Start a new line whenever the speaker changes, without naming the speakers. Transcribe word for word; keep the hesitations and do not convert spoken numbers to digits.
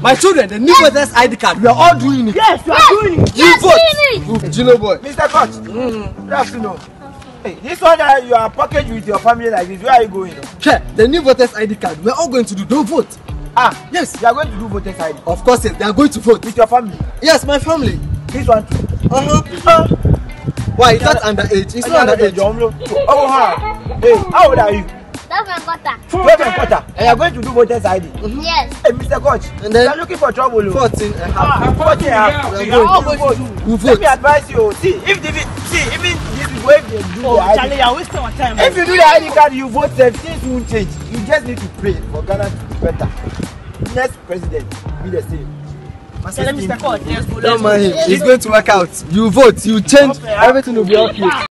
My children, the new voters I D card. We are all doing it.
Yes, you are yes. doing it.
You
yes,
vote. Gino boy.
Mister Coach. Mm. You have to know. Hey, this one that you are packaged with your family like this, where are you going?
Okay, the new voters I D card. We are all going to do. Don't vote.
Ah,
yes.
You are going to do voters I D.
Of course, yes. They are going to vote.
With your family?
Yes, my family.
This one too.
Uh huh. Uh, Why? Is that underage? It's not underage.
Oh, huh. Hey, how old are you?
Twelve and quarter.
Twelve and quarter. And you are going to do voters I D?
Mm-hmm. Yes.
Hey, Mister Coach. And then you are looking for trouble.
Fourteen and a half.
Fourteen and a half.
We are all going to vote.
Let me advise you. See, if the see, even this is where they do
oh,
the I D.
Charlie, you are wasting our time.
If you do the I D card, you vote. Things won't change. You just need to pray for Ghana to be better. Next president be the same.
Mister Coach, let's go.
Don't mind him. It's going to work out. You vote. You change. Everything will be okay.